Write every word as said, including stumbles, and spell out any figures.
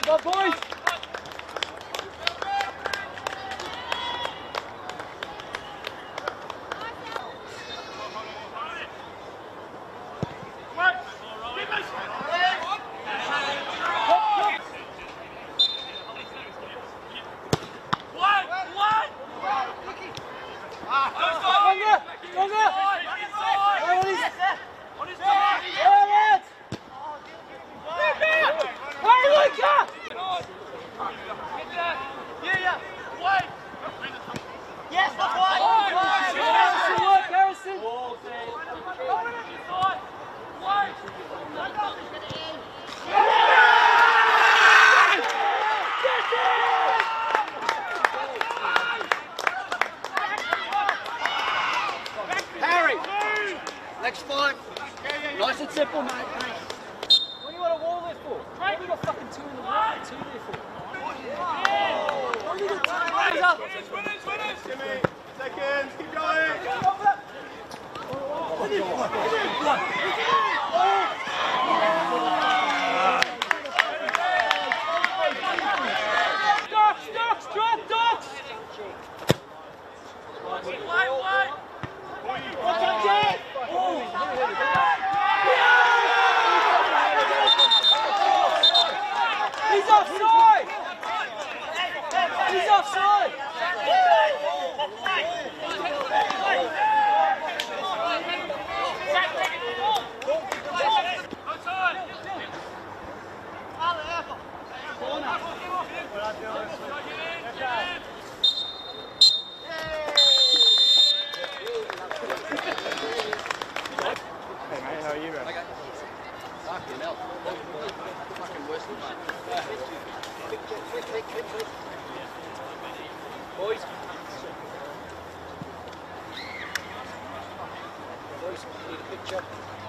Come on, boys! Next five. Nice and simple, mate. What do you want a wall there for? What have you got fucking two in the wall? Two there for? Oh! Only got two. Winners, winners! Jimmy, seconds, keep going! Ducks, ducks, drop ducks! Wait, wait! What's up, Jay? He's offside! He's offside! Hey mate, how are you, bro? Okay. Fucking hell. Fucking worse than mine. Quick, quick, quick, quick, quick, quick. Boys. Boys, need a picture.